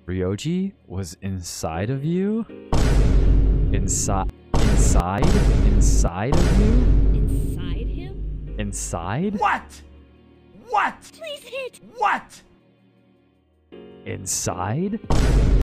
Ryoji was inside of you? Inside of you? Inside him? Inside? What? What? Please hit! What? Inside?